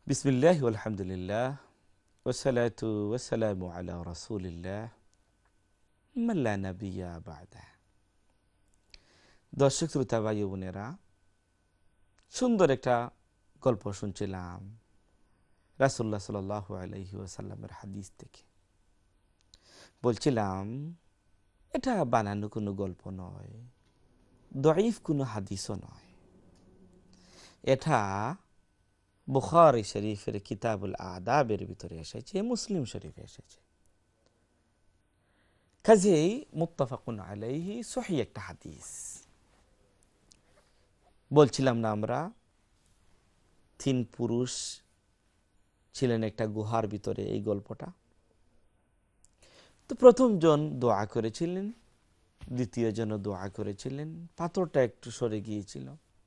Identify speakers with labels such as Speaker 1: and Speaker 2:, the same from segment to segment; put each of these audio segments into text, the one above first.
Speaker 1: বিসমিল্লাহি আলহামদুলিল্লাহ ওয়াসসালাতু ওয়াসসালামু আলা রাসূলিল্লাহ মান লা নাবিয়্যা বা'দা। দর্শক শ্রোতা ভাই বোনেরা, সুন্দর একটা গল্প শুনছিলাম রাসূলুল্লাহ সাল্লাল্লাহু আলাইহি ওয়াসাল্লামের হাদিস থেকে। বলছিলাম এটা বানানো কোনো গল্প নয়, দঈফ কোনো হাদিসও নয়, এটা বুখারী শরীফের কিতাবুল আদাবের ভিতরে এসেছে, মুসলিম শরীফে এসেছে। কাজেই মুত্তাফাকুন আলাইহি সহিহ একটা হাদিস। বলছিলাম না আমরা, 3 পুরুষ ছিলেন একটা গুহার ভিতরে, এই গল্পটা। তো প্রথম জন দোয়া করেছিলেন, দ্বিতীয় জন দোয়া করেছিলেন, পাথরটা একটু সরে গিয়েছিল।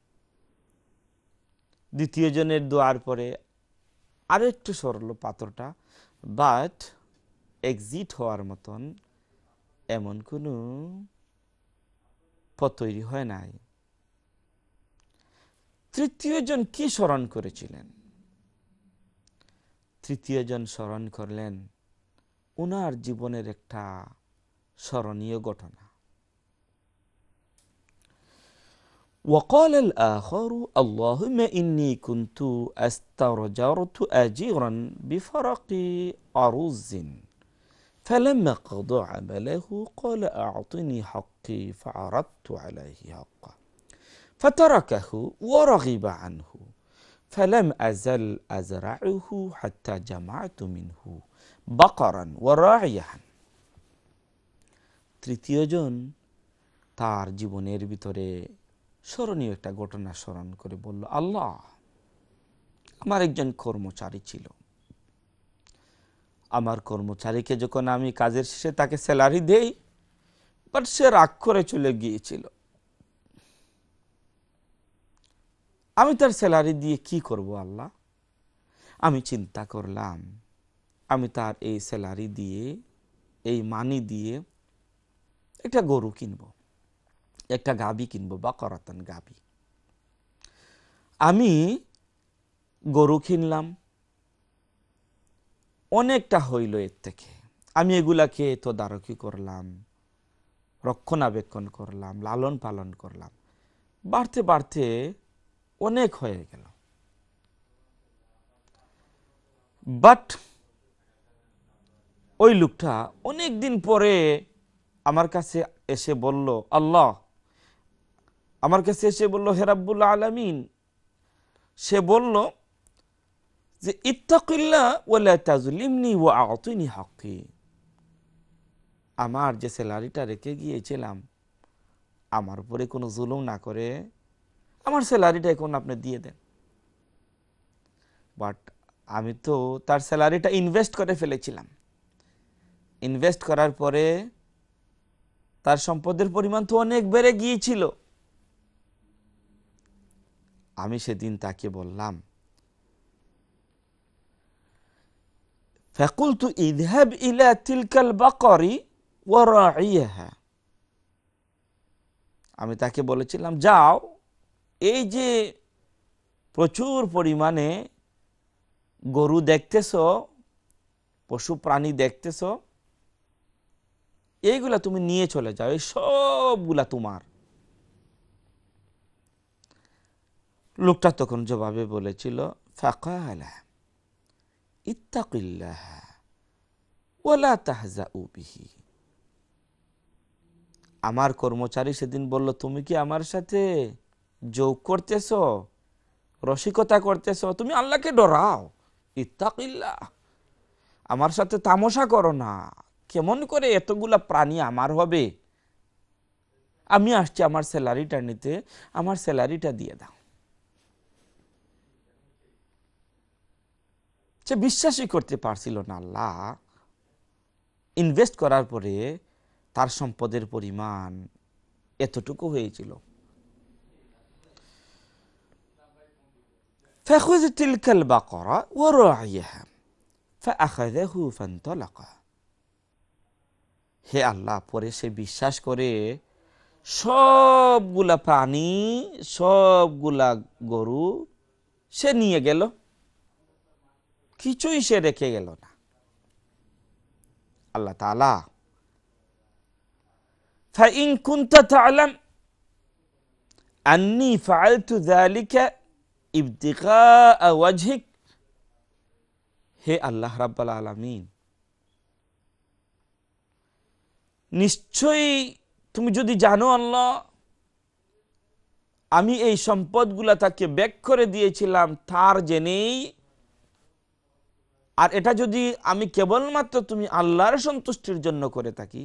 Speaker 1: দ্বিতীয় জনের দোয়ার পরে আরো একটু সরলো পাথরটা, বাট এক্সিট হওয়ার মতন এমন কোনো পথ তৈরি হয় নাই। তৃতীয় জন কি স্মরণ করেছিলেন? তৃতীয় জন স্মরণ করলেন ওনার জীবনের একটা স্মরণীয় ঘটনা। وقال الآخر اللهم إني كنت استرجرت أجيرا بفرق أرز فلما قضى عمله قال أعطني حقي فعرضت عليه حقه فتركه ورغب عنه فلم أزل أزرعه حتى جمعت منه بقرا وراعيا। তৃতীয় জন তার জীবনের ভিতরে স্মরণীয় একটা ঘটনা স্মরণ করে বলল, আল্লাহ, আমার একজন কর্মচারী ছিল, আমার কর্মচারীকে যখন আমি কাজের শেষে তাকে স্যালারি দেই, বাট সে রাগ করে চলে গিয়েছিল। আমি তার স্যালারি দিয়ে কি করব আল্লাহ? আমি চিন্তা করলাম আমি তার এই স্যালারি দিয়ে, এই মানি দিয়ে একটা গরু কিনবো, একটা গাভী কিনবো, বা করাতান গাভী। আমি গরু কিনলাম, অনেকটা হইল এর থেকে। আমি এগুলাকে তদারকি করলাম, রক্ষণাবেক্ষণ করলাম, লালন পালন করলাম, বাড়তে বাড়তে অনেক হয়ে গেল। বাট ওই লোকটা অনেক দিন পরে আমার কাছে এসে বলল, আল্লাহ, আমার কাছে এসে বলল, হে রাব্বুল আলামিন, সে বলল যে ইত্তাকিল্লাহ ওয়ালা তাজলিমনি ওয়া আ'তিনি হাক্কি। আমার যে স্যালারিটা রেখে গিয়েছিলাম, আমার উপরে কোনো জুলুম না করে আমার স্যালারিটা এখন আপনি দিয়ে দেন। বাট আমি তো তার স্যালারিটা ইনভেস্ট করে ফেলেছিলাম। ইনভেস্ট করার পরে তার সম্পদের পরিমাণ তো অনেক বেড়ে গিয়েছিল। আমি সেদিন তাকে বললাম, ফাকুলতু ইযহাব ইলা তিলকাল বাকরি ওয়া রাঈহা। আমি তাকে বলেছিলাম, যাও, এই যে প্রচুর পরিমাণে গরু দেখতেছ, পশু প্রাণী দেখতেছ, এইগুলা তুমি নিয়ে চলে যাও, এই সবগুলা তোমার। লোকটা তখন জবাবে বলেছিল, ফাকালা ইত্তাকিল্লাহ ওয়ালা তাহজাউ বিহি। আমার কর্মচারী সেদিন বলল, তুমি কি আমার সাথে যোগ করতেছ, রসিকতা করতেছ? তুমি আল্লাহকে ডরাও, ইত্তাকিল্লাহ, আমার সাথে তামাশা করো না। কেমন করে এতগুলা প্রাণী আমার হবে? আমি আসছি আমার স্যালারিটা নিতে, আমার স্যালারিটা দিয়ে দাও। সে বিশ্বাসই করতে পারছিল না, আল্লাহ ইনভেস্ট করার পরে তার সম্পদের পরিমাণ এতটুকু হয়েছিল। ফাখুয তিলকাল বাকরা ওয়া রাঈহা ফাআখাযাহু ফানতালাকা। হে আল্লাহ, পরে সে বিশ্বাস করে সবগুলা প্রাণী, সবগুলা গরু সে নিয়ে গেল। কিছুই সে রেখে গেল না। আল্লাহ তাআলা ফাইন কুনতা তা'লাম আন্নী ফাআলতু যালিকা ইবতিগাআ ওয়াজহিক, হে আল্লাহ রাব্বুল আলামিন, নিশ্চয়ই তুমি যদি জানো আল্লাহ, আমি এই সম্পদগুলা তাকে ব্যাক করে দিয়েছিলাম তার জেনেই, আর এটা যদি আমি কেবলমাত্র তুমি আল্লাহর সন্তুষ্টির জন্য করে থাকি,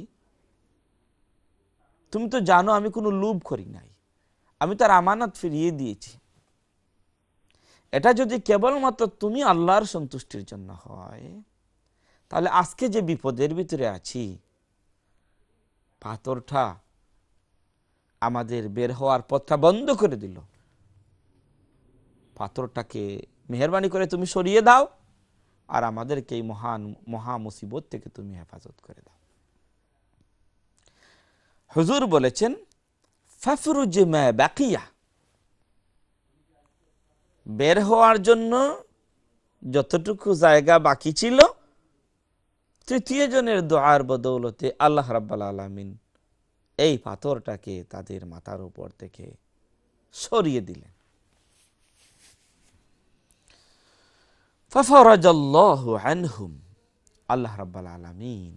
Speaker 1: তুমি তো জানো আমি কোনো লোভ করি নাই, আমি তার আমানত ফিরিয়ে দিয়েছি। এটা যদি কেবলমাত্র তুমি আল্লাহর সন্তুষ্টির জন্য হয়, তাহলে আজকে যে বিপদের ভিতরে আছি, পাথরটা আমাদের বের হওয়ার পথটা বন্ধ করে দিল। পাথরটাকে মেহেরবানি করে তুমি সরিয়ে দাও, আর আমাদেরকে এই মহা মুসিবত থেকে তুমি হেফাজত করে দাও। হুজুর বলেছেন, ফাফরুজ মা বাকিয়া, বের হওয়ার জন্য যতটুকু জায়গা বাকি ছিল, তৃতীয় জনের দোয়ার বদৌলতে আল্লাহ রাব্বুল আলামিন এই পাথরটাকে তাদের মাথার উপর থেকে সরিয়ে দিলেন। ফাফরাজাল্লাহু আনহুম, আল্লাহ রাব্বুল আলামিন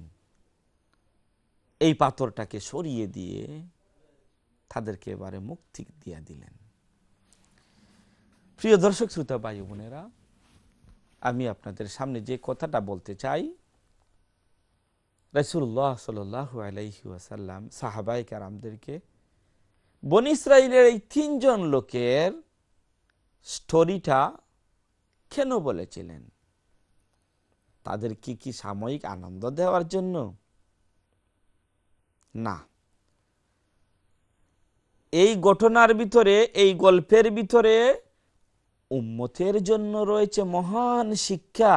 Speaker 1: এই পাথরটাকে সরিয়ে দিয়ে তাদেরকে এবারে মুক্তি দিয়ে দিলেন। প্রিয় দর্শক শ্রোতা ভাই বোনেরা, আমি আপনাদের সামনে যে কথাটা বলতে চাই, রাসূলুল্লাহ সাল্লাল্লাহু আলাইহি ওয়াসাল্লাম সাহাবায়ে কেরামদেরকে বনী ইসরাইলের এই তিনজন লোকের স্টোরিটা কেন বলেছিলেন? তাদের কি সাময়িক আনন্দ দেওয়ার জন্য? না, এই ঘটনার ভিতরে, এই গল্পের ভিতরে উম্মতের জন্য রয়েছে মহান শিক্ষা।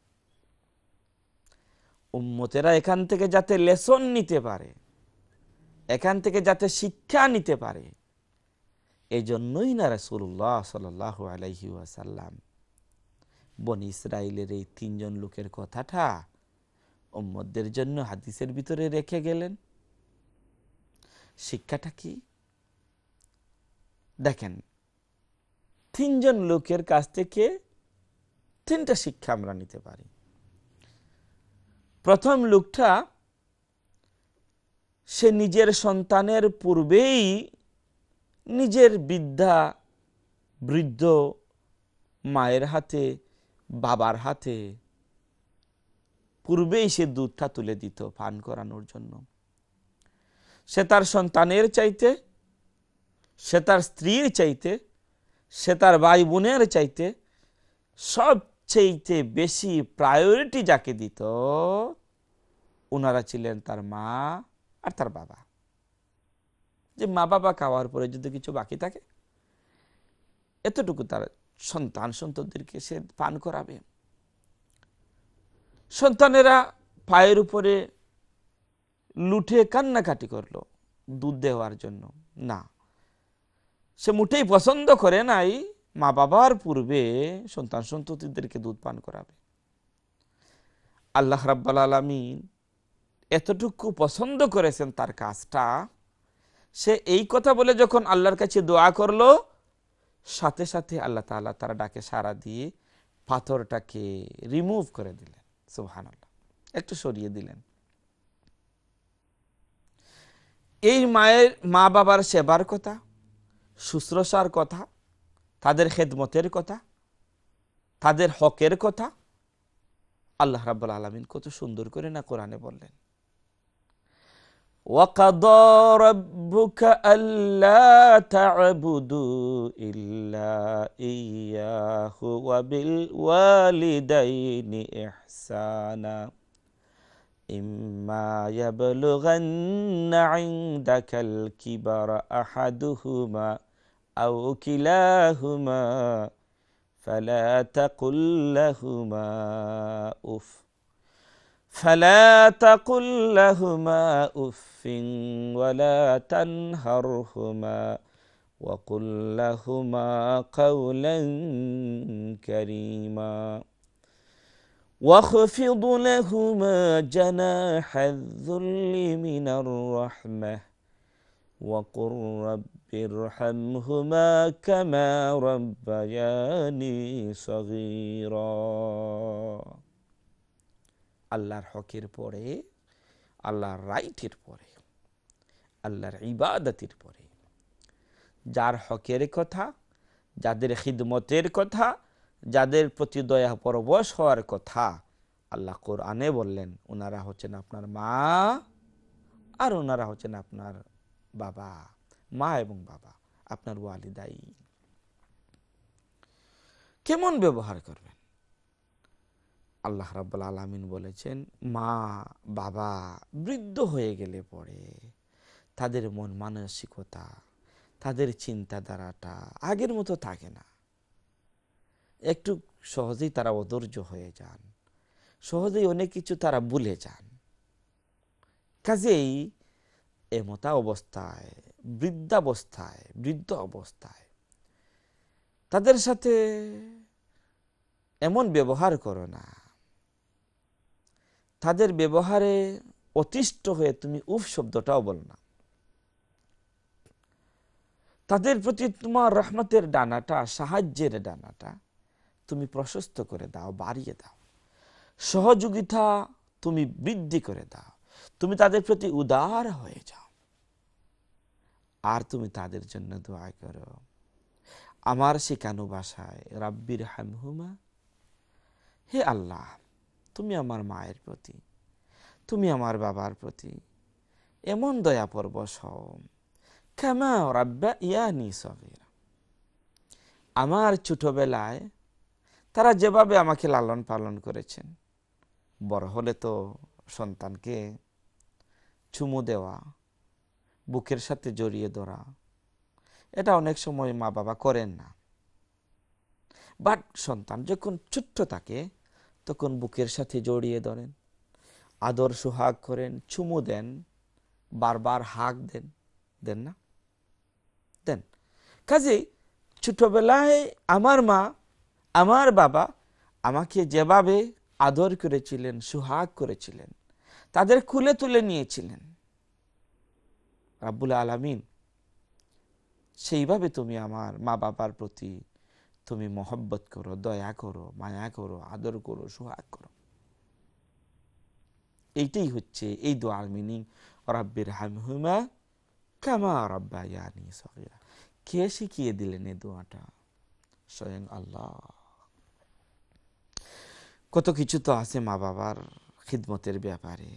Speaker 1: উম্মতেরা এখান থেকে যাতে লেসন নিতে পারে, এখান থেকে যাতে শিক্ষা নিতে পারে, এই জন্যই না রাসূলুল্লাহ সাল্লাল্লাহু আলাইহি ওয়াসাল্লাম বনী ইসরাইলের এই তিনজন লোকের কথাটা উম্মতদের জন্য হাদিসের ভিতরে রেখে গেলেন। শিক্ষাটা কি দেখেন, তিনজন লোকের কাছ থেকে তিনটা শিক্ষা আমরা নিতে পারি। প্রথম লোকটা, সে নিজের সন্তানের পূর্বেই নিজের বৃদ্ধ মায়ের হাতে, বাবার হাতে পূর্বেই সে দুধটা তুলে দিত পান করানোর জন্য। সে তার সন্তানের চাইতে, সে তার স্ত্রীর চাইতে, সে তার ভাই বোনের চাইতে সবচেয়ে বেশি প্রায়োরিটি যাকে দিত, ওনারা ছিলেন তার মা আর তার বাবা। যে মা বাবা খাওয়ার পরে যদি কিছু বাকি থাকে, এতটুকু তার সন্তানদেরকে সে পান করাবে। সন্তানেরা পায়ের উপরে লুঠে কান্নাকাটি করলো দুধ দেওয়ার জন্য, না, সে মোটেই পছন্দ করে নাই মা বাবার পূর্বে সন্তানদেরকে দুধ পান করাবে। আল্লাহ রাব্বুল আলামিন এতটুকু পছন্দ করেছেন তার কাজটা, সে এই কথা বলে যখন আল্লাহর কাছে দোয়া করলো, সাথে সাথে আল্লাহ তাআলা তার ডাকে সাড়া দিয়ে পাথরটাকে রিমুভ করে দিলেন। সুবহানাল্লাহ, একটু সরিয়ে দিলেন। এই মা বাবার সেবার কথা, শুশ্রূষার কথা, তাদের খেদমতের কথা, তাদের হকের কথা আল্লাহ রাব্বুল আলামিন কত সুন্দর করে না কোরআনে বললেন। وَقَضَى رَبُّكَ أَلَّا تَعْبُدُوا إِلَّا إِيَّاهُ وَبِالْوَالِدَيْنِ إِحْسَانًا إِمَّا يَبْلُغَنَّ عِندَكَ الْكِبَرَ أَحَدُهُمَا أَوْ كِلَاهُمَا فَلَا تَقُل لَّهُمَا أُفٍّ وَلَا تَنْهَرْهُمَا وَقُل لَّهُمَا قَوْلًا كَرِيمًا। واخفض لهما جناح الذل من الرحمة وقل رب ارحمهما كما ربياني صغيرا। আল্লাহর হকের পরে, আল্লাহর রাইটের পরে, আল্লাহর ইবাদতের পরে যার হকের কথা, যাদের খিদমতের কথা, যাদের প্রতি দয়া পরবশ হওয়ার কথা আল্লাহ কোরআনে বললেন, ওনারা হচ্ছেন আপনার মা আর ওনারা হচ্ছেন আপনার বাবা, মা এবং বাবা, আপনার ওয়ালিদাই। কেমন ব্যবহার করবেন? আল্লাহ রাব্বুল আলামিন বলেছেন, মা বাবা বৃদ্ধ হয়ে গেলে পরে তাদের মন মানসিকতা, তাদের চিন্তাধারাটা আগের মতো থাকে না। একটু সহজেই তারা অধৈর্য হয়ে যান, সহজেই অনেক কিছু তারা ভুলে যান। কাজেই এমতা অবস্থায়, বৃদ্ধ অবস্থায় তাদের সাথে এমন ব্যবহার করো না, তাদের ব্যবহারে অতিষ্ঠ হয়ে তুমি উফ শব্দটাও বলো না। তাদের প্রতি তোমার রহমতের ডানাটা, সাহায্যের ডানাটা তুমি প্রশস্ত করে দাও, বাড়িয়ে দাও। সহযোগিতা তুমি বৃদ্ধি করে দাও। তুমি তাদের প্রতি উদার হয়ে যাও। আর তুমি তাদের জন্য দোয়া করো আমার শেখানো ভাষায়, রাব্বির হামহুমা, হে আল্লাহ তুমি আমার মায়ের প্রতি, তুমি আমার বাবার প্রতি এমন দয়া পরবশ হও, কামা রাব্বায়ানি সগীরা, আমার ছোটবেলায় তারা যেভাবে আমাকে লালন পালন করেছেন। বড় হলে তো সন্তানকে চুমু দেওয়া, বুকের সাথে জড়িয়ে ধরা, এটা অনেক সময় মা বাবা করেন না। বাট সন্তান যখন ছোট্ট থাকে তখন বুকের সাথে জড়িয়ে ধরেন, আদর সোহাগ করেন, চুমু দেন, বারবার হাক দেন, দেন না? দেন। কাজেই ছোটবেলায় আমার মা, আমার বাবা আমাকে যেভাবে আদর করেছিলেন, সোহাগ করেছিলেন, তাদের কুলে তুলে নিয়েছিলেন, রাব্বুল আলামিন সেইভাবে তুমি আমার মা বাবার প্রতি তুমি মহব্বত করো, দয়া করো, মায়া করো, আদর করো, সোহাগ করো। এইটাই হচ্ছে এই দোয়ার মিনিং, রাব্বির হামহুমা কামা রাব্বায়ানি সগীরা। কে শিখিয়ে দিলেন এই দোয়াটা? স্বয়ং আল্লাহ। কত কিছু তো আছে মা বাবার খিদমতের ব্যাপারে।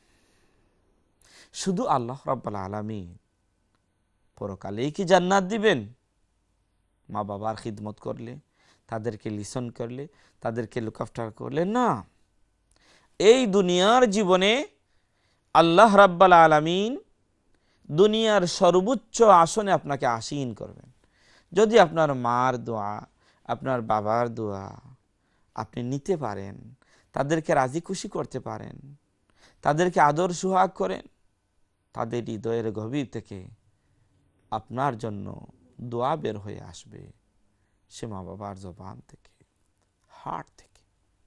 Speaker 1: শুধু আল্লাহ রাব্বুল আলামিন পরকালেই কি জান্নাত দিবেন মা বাবার খিদমত করলে, তাদেরকে লিসন করলে, তাদেরকে লুক আফটার করলে? না, এই দুনিয়ার জীবনে আল্লাহ রাব্বুল আলামিন দুনিয়ার সর্বোচ্চ আসনে আপনাকে আসীন করবেন যদি আপনার মার দোয়া, আপনার বাবার দোয়া আপনি নিতে পারেন, তাদেরকে রাজি খুশি করতে পারেন, তাদেরকে আদর সোহাগ করেন, তাদের হৃদয়ের গভীর থেকে আপনার জন্য দোয়া বের হয়ে আসবে সে মা বাবার জবান থেকে, হার্ট থেকে।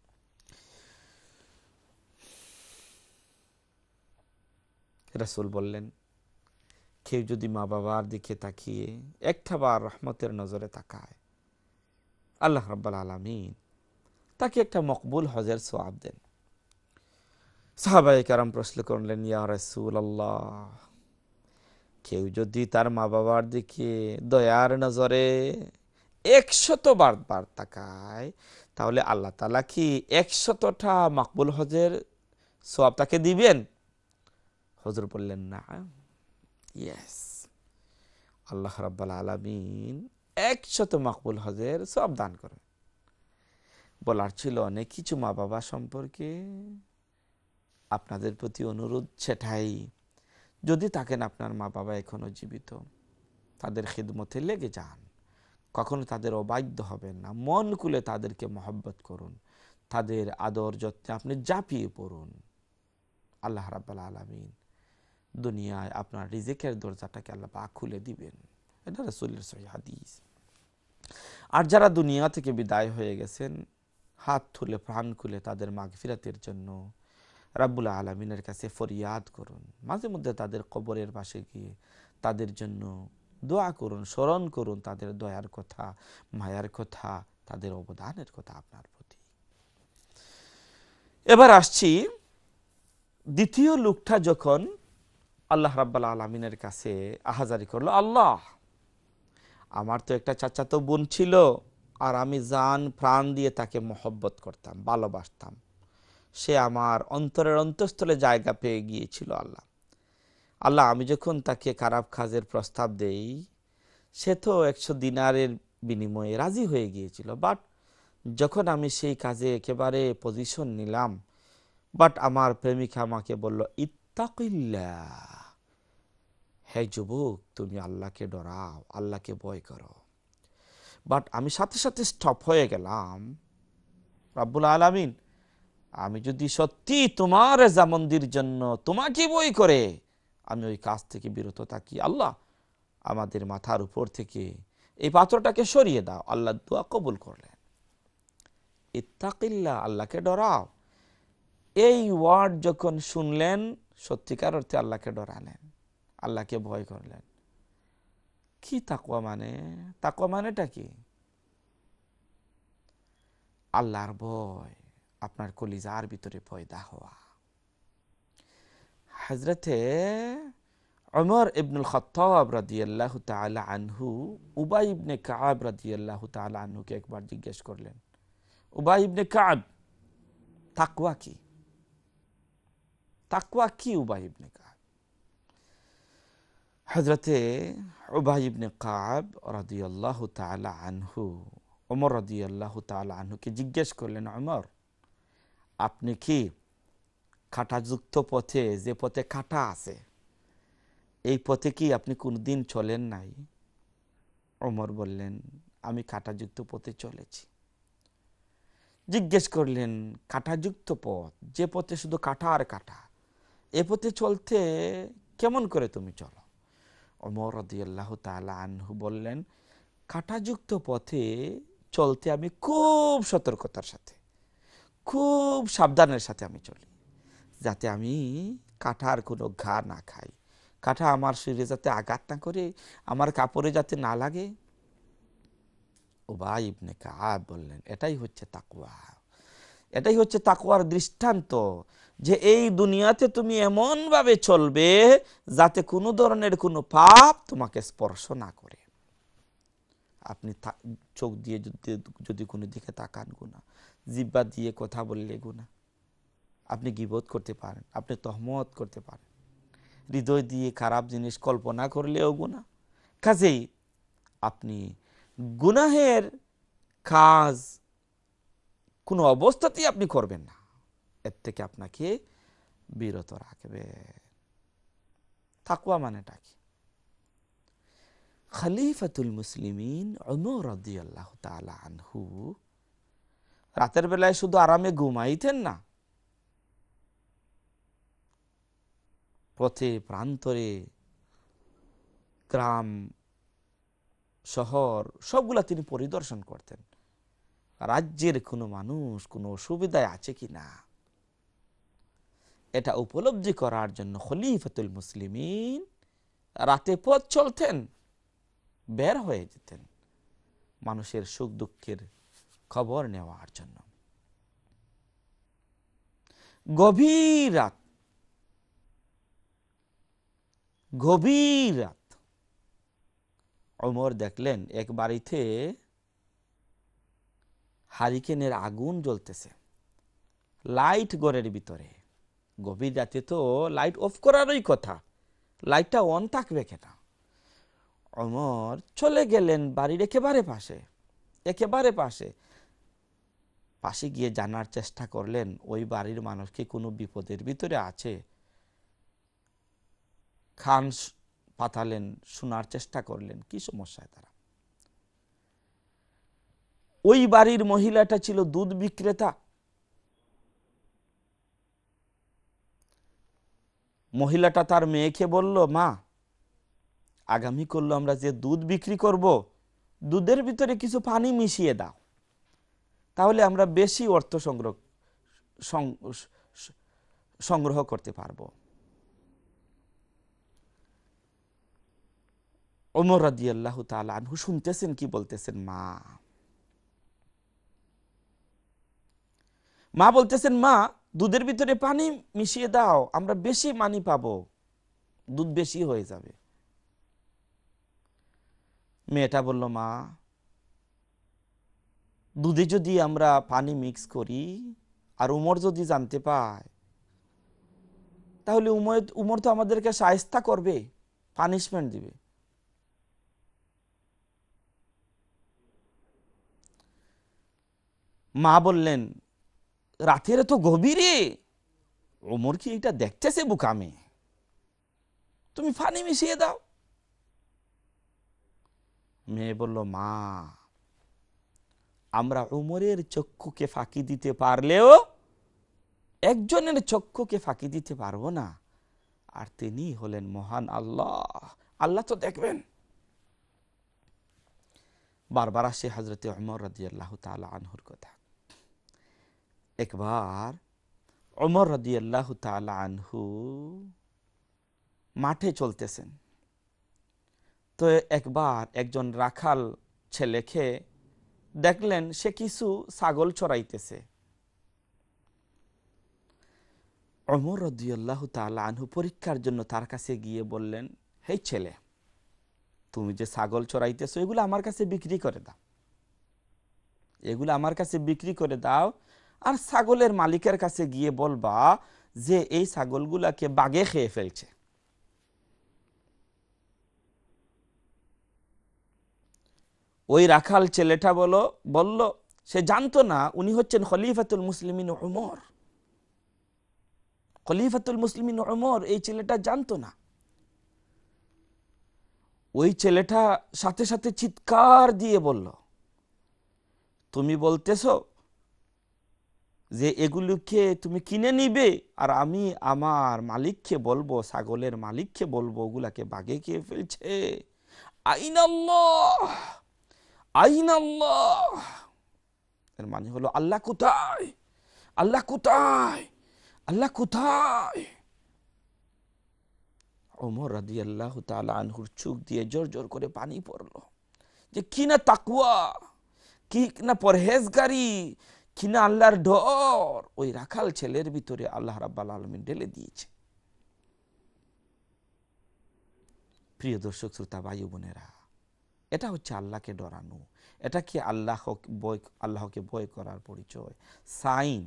Speaker 1: রাসূল বললেন, কেউ যদি মা বাবার দিকে তাকিয়ে একটা বার রহমতের নজরে তাকায়, আল্লাহ রাব্বুল আলামিন তাকে একটা মকবুল হজের সওয়াব দেন। সাহাবায়ে কেরাম প্রশ্ন করলেন, ইয়া রাসূলুল্লাহ, কেউ যদি তার মা বাবার দিকে দয়ার নজরে 100 বার তাকায়, তাহলে আল্লাহ তাআলা কি 100টা মকবুল হজের সওয়াব তাকে দিবেন? হুজুর বললেন, না, ইয়েস, আল্লাহ রাব্বুল আলামিন 100 মকবুল হজের সওয়াব দান করেন। বলার ছিল অনেক কিছু মা বাবা সম্পর্কে, আপনাদের প্রতি অনুরোধ সেটাই, যদি থাকেন আপনার মা বাবা এখনো জীবিত, তাদের খিদমতে লেগে যান, কখনো তাদের অবাধ্য হবেন না, মন খুলে তাদেরকে মহব্বত করুন, তাদের আদর যত্নে আপনি ঝাঁপিয়ে পড়ুন। আল্লাহ রাব্বুল আলামিন দুনিয়ায় আপনার রিজিকের দরজাটাকে আল্লাহ পাক খুলে দিবেন, এটা রাসূলের সহিহ হাদিস। আর যারা দুনিয়া থেকে বিদায় হয়ে গেছেন, হাত তুলে প্রাণ খুলে তাদের মাগফিরাতের জন্য রাব্বুল আলামিনের কাছে ফরিয়াদ করুন। মাঝে মধ্যে তাদের কবরের পাশে গিয়ে তাদের জন্য দোয়া করুন, স্মরণ করুন তাদের দয়ার কথা, মায়ার কথা, তাদের অবদানের কথা আপনার প্রতি। এবার আসছি দ্বিতীয় লোকটা যখন আল্লাহ রাব্বুল আলামিনের কাছে আহাজারি করলো, আল্লাহ আমার তো একটা চাচাতো বোন ছিল, আর আমি জান প্রাণ দিয়ে তাকে মহব্বত করতাম, ভালোবাসতাম, সে আমার অন্তরের অন্তঃস্থলে জায়গা পেয়ে গিয়েছিল। আল্লাহ আল্লাহ আমি যখন তাকে খারাপ কাজের প্রস্তাব দেই, সে তো 100 দিনারের বিনিময়ে রাজি হয়ে গিয়েছিল, বাট যখন আমি সেই কাজে একেবারে পজিশন নিলাম, বাট আমার প্রেমিকা আমাকে বলল ইত্তাকিল্লাহ, হে যুবক তুমি আল্লাহকে ডরাও, আল্লাহকে ভয় করো। বাট আমি সাথে সাথে স্টপ হয়ে গেলাম, রাব্বুল আলামিন আমি যদি সত্যি তোমার রেজামন্দির জন্য তোমাকে ভয় করে আমি ওই কাজ থেকে বিরত থাকি, আল্লাহ আমাদের মাথার উপর থেকে এই পাথরটাকে সরিয়ে দাও। আল্লাহ দোয়া কবুল করলেন। ইত্তাকিল্লাহ, আল্লাহকে ডরাও, এই ওয়ার্ড যখন শুনলেন সত্যিকার অর্থে আল্লাহকে ডরালেন, আল্লাহকে ভয় করলেন। কি তাকওয়া মানে? তাকওয়া মানেটা কি? আল্লাহর ভয়, আপনার কলিজার ভিতরে পয়দা হওয়া। হযরতে উমর ইবনুল খাত্তাব রাদিয়াল্লাহু তাআলা আনহু উবাই ইবনে কাব রাদিয়াল্লাহু তাআলা আনহুকে একবার জিজ্ঞেস করলেন, উবাই ইবনে কাব, তাকওয়া কি? তাকওয়া কি উবাই ইবনে কাব? হযরতে উবাই ইবনে কাব রাদিয়াল্লাহু তাআলা আনহু ওমর রাদিয়াল্লাহু তাআলা আনহুকে জিজ্ঞেস করলেন, ওমর আপনি কি কাঁটাযুক্ত পথে, যে পথে কাঁটা আছে, এই পথে কি আপনি কোনদিন চলেন নাই? ওমর বললেন, আমি কাঁটাযুক্ত পথে চলেছি। জিজ্ঞেস করলেন, কাঁটাযুক্ত পথ, যে পথে শুধু কাঁটা আর কাঁটা, এ পথে চলতে কেমন করে তুমি চলো? ওমর রাদিয়াল্লাহু তাআলা আনহু বললেন, কাঁটাযুক্ত পথে চলতে আমি খুব সতর্কতার সাথে, খুব সাবধানের সাথে আমি চলি, যাতে আমি কাঁটার কোনো ঘা না খাই, কাঁটা আমার শরীরে যাতে আঘাত না করে, আমার কাপড়ে যাতে না লাগে। উবাই ইবনে কাব বললেন, এটাই হচ্ছে তাকওয়া, এটাই হচ্ছে তাকওয়ার দৃষ্টান্ত, যে এই দুনিয়াতে তুমি এমন ভাবে চলবে যাতে কোনো ধরনের কোনো পাপ তোমাকে স্পর্শ না করে। আপনি চোখ দিয়ে যদি কোনো দিকে তাকান গুনাহ, জিহ্বা দিয়ে কথা বললে গুনাহ, আপনি গীবত করতে পারেন, আপনি তহমত করতে পারেন, হৃদয় দিয়ে খারাপ জিনিস কল্পনা করলেও গুনাহ। কাজেই আপনি গুনাহের কাজ কোনো অবস্থাতেই আপনি করবেন না, এর থেকে আপনাকে বিরত রাখবে। তাকওয়া মানেটা কি? খলিফাতুল মুসলিমিন উমর রাদিয়াল্লাহু তাআলা আনহু রাতের বেলায় শুধু আরামে ঘুমাইতেন না, পথে প্রান্তরে, গ্রাম শহর সবগুলা তিনি পরিদর্শন করতেন, রাজ্যের কোনো মানুষ কোনো অসুবিধায় আছে কিনা এটা উপলব্ধি করার জন্য খলিফাতুল মুসলিমিন রাতে পথ চলতেন, বের হয়ে যেতেন মানুষের সুখ দুঃখের খবর নেওয়ার জন্য। গভীর রাত, গভীর রাত ওমর দেখলেন এক বাড়িতে হারিকেনের আগুন জ্বলতেছে, লাইট ঘরের ভিতরে। গভীর রাতে তো লাইট অফ করারই কথা, লাইটটা অন থাকবে কেন? ওমর চলে গেলেন বাড়ির একেবারে পাশে, একেবারে পাশে পাশে গিয়ে জানার চেষ্টা করলেন ওই বাড়ির মানুষ কি কোনো বিপদের ভিতরে আছে। খান পাতালেন, শোনার চেষ্টা করলেন কি সমস্যায় তারা। ওই বাড়ির মহিলাটা ছিল দুধ বিক্রেতা। মহিলাটা তার মেয়েকে বলল, মা আগামী করলো আমরা যে দুধ বিক্রি করব, দুধের ভিতরে কিছু পানি মিশিয়ে দাও, তাহলে আমরা বেশি অর্থ সংগ্রহ করতে পারবো। ওমর রাদিয়াল্লাহু তাআলা আনহু শুনতেছেন কি বলতেছেন, মা বলতেছেন, মা দুধের ভিতরে পানি মিশিয়ে দাও, আমরা বেশি মানি পাবো, দুধ বেশি হয়ে যাবে। মেয়েটা বলল, মা দুধে যদি আমরা পানি মিক্স করি আর উমর যদি জানতে পায়, তাহলে উমর তো আমাদেরকে শায়েস্তা করবে, পানিশমেন্ট দিবে। মা বললেন, রাতের তো গভীরে উমর কি এটা দেখতেছে বুকামে, তুমি পানি মিশিয়ে দাও। মেয়ে বলল, মা আমরা উমরের চক্ষুকে ফাঁকি দিতে পারলেও একজনের চক্ষুকে ফাঁকি দিতে পারবো না, আর তিনি হলেন মহান আল্লাহ, আল্লাহ তো দেখবেন। বারবার আসে হযরতে উমর রাদিয়াল্লাহু তাআলা আনহুর কথা। একবার উমর রাদিয়াল্লাহু তাআলা আনহু মাঠে চলতেছেন, তো একবার একজন রাখাল ছেলেকে দেখলেন সে কিছু ছাগল চড়াইতেছে। উমর রাদিয়াল্লাহু তাআলা আনহু পরীক্ষার জন্য তার কাছে গিয়ে বললেন, হে ছেলে, তুমি যে ছাগল চড়াইতেছো এগুলো আমার কাছে বিক্রি করে দাও, এগুলো আমার কাছে বিক্রি করে দাও, আর ছাগলের মালিকের কাছে গিয়ে বলবা যে এই ছাগলগুলাকে বাঘে খেয়ে ফেলছে। ওই রাখাল ছেলেটা বলল সে জানতো না উনি হচ্ছেন খলিফাতুল মুসলিমিন উমর। খলিফাতুল মুসলিমিন উমর এই ছেলেটা জানতো না। ওই ছেলেটা সাথে সাথে চিৎকার দিয়ে বলল, তুমি বলতেছো যে এগুলোকে তুমি কিনে নিবে, আর আমি আমার মালিককে বলবো, ছাগলের মালিককে বলবো ওগুলাকে বাঘে খেয়ে ফেলছে। আইনাল্লাহ, আইনাল্লাহ, এর মানে হলো আল্লাহ কোথায়, আল্লাহ কোথায়, আল্লাহ কোথায়। ওমর রাদিয়াল্লাহু তাআলা আনহুর চোখ দিয়ে জোর জোর করে পানি পড়লো, যে কিনা তাকওয়া, কি না পরহেজগারি, কিনা আল্লাহর ডর ওই রাখাল ছেলের ভিতরে আল্লাহ রাব্বুল আলামিন ঢেলে দিয়েছে। প্রিয় দর্শক শ্রোতা ভাই বোনেরা, এটা হচ্ছে আল্লাহকে ডরানো, এটা কি আল্লাহকে ভয় করার পরিচয়, সাইন।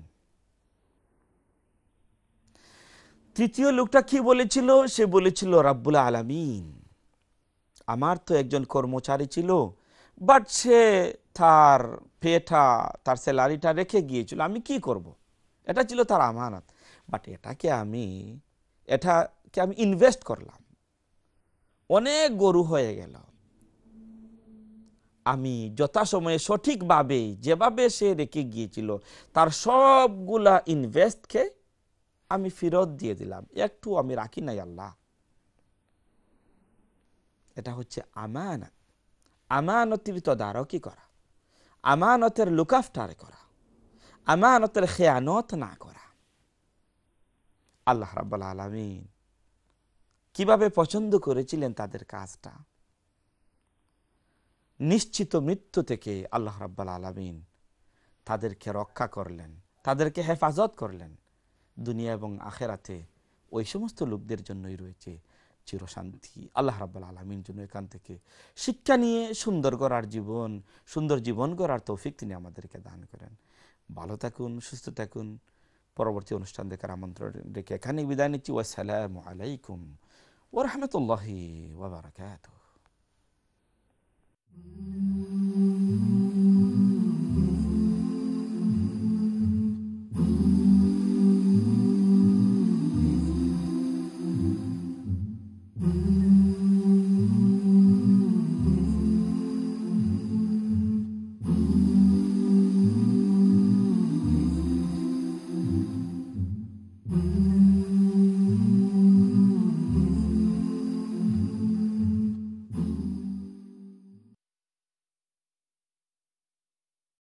Speaker 1: তৃতীয় লোকটা কি বলেছিল? সে বলেছিল, রাব্বুল আলামিন আমার তো একজন কর্মচারী ছিল, বাট সে তার তার স্যালারিটা রেখে গিয়েছিল, আমি কি করব, এটা ছিল তার আমানত, বাট এটাকে আমি ইনভেস্ট করলাম, অনেক গরু হয়ে গেল, আমি যথাসময়ে সঠিকভাবে যেভাবে সে রেখে গিয়েছিল তার সবগুলা ইনভেস্টকে আমি ফেরত দিয়ে দিলাম, একটু আমি রাখি নাই আল্লাহ। এটা হচ্ছে আমানত, আমানতের তদারকি করা, আমানতের লুকাফটার করা, আমানতের খেয়ানত না করা। আল্লাহ রাব্বুল আলামিন কিভাবে পছন্দ করেছিলেন তাদের কাজটা। নিশ্চিত মৃত্যু থেকে আল্লাহ রাব্বুল আলামিন তাদেরকে রক্ষা করলেন, তাদেরকে হেফাজত করলেন। দুনিয়া এবং আখেরাতে ওই সমস্ত লোকদের জন্যই রয়েছে চিরশান্তি। আল্লাহ রাব্বুল আলামিন জন্য এখান থেকে শিক্ষা নিয়ে সুন্দর জীবন গড়ার তৌফিক তিনি আমাদেরকে দান করেন। ভালো থাকুন, সুস্থ থাকুন। পরবর্তী অনুষ্ঠান দেখার আমন্ত্রণ রেখে এখানে বিদায় নিচ্ছি। ওয়াসসালামু আলাইকুম ওয়া রাহমাতুল্লাহি ওয়া বারাকাতুহু।